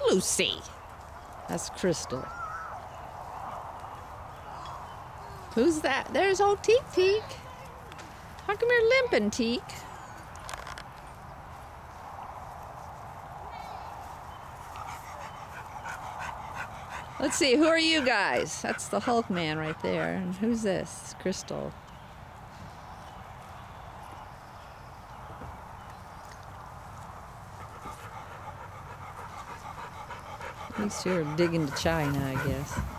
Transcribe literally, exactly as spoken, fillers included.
Lucy. That's Crystal. Who's that? There's old Teek Teek. How come you're limping, Teek? Let's see, who are you guys? That's the Hulk man right there. And who's this? Crystal. At least you're digging to China, I guess.